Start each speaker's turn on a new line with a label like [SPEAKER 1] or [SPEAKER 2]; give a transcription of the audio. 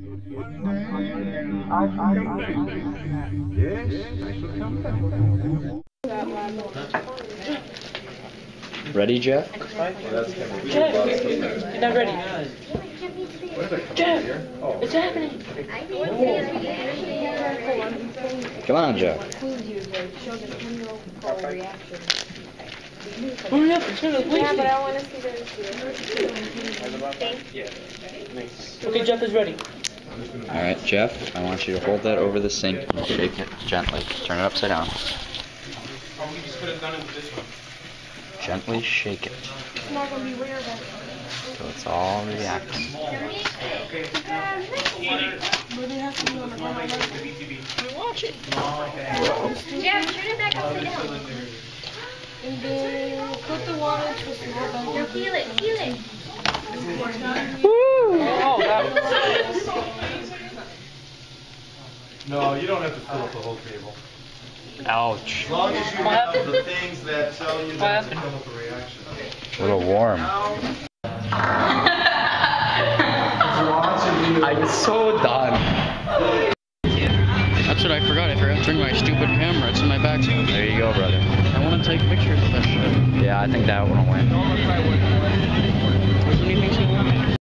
[SPEAKER 1] Ready, Jeff?
[SPEAKER 2] Jeff, you're not ready. Jeff, it's happening.
[SPEAKER 1] Come on, Jeff.
[SPEAKER 2] Hurry up, it's gonna
[SPEAKER 3] Yeah, but I want to see the
[SPEAKER 2] Okay, Jeff is ready.
[SPEAKER 1] Alright, Jeff, I want you to hold that over the sink and shake it gently. Turn it upside down. Gently shake it.
[SPEAKER 3] It's not going to be weird.
[SPEAKER 1] So it's all reacting.
[SPEAKER 3] Watch it. Jeff, turn it back upside down. And then put the water into a small bowl. No, feel it, feel it.
[SPEAKER 2] Oh, that
[SPEAKER 4] No, you don't have to fill up the whole table.
[SPEAKER 1] Ouch.
[SPEAKER 4] As long as you have the things that tell you that to come up a reaction.
[SPEAKER 1] A little warm. I'm so done.
[SPEAKER 2] That's what I forgot. I forgot to bring my stupid camera. It's in my backpack.
[SPEAKER 1] There you go, brother.
[SPEAKER 2] I want to take pictures of that shit.
[SPEAKER 1] Yeah, I think that one will win.
[SPEAKER 2] Which one do you think's gonna win?